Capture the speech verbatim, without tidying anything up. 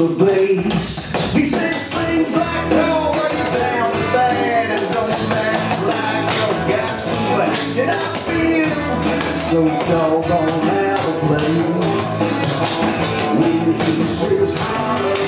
the blaze. He says things like, "No, are you down with that? And don't act like you've got some way." And I feel so doggone out of place. He says, "Holler."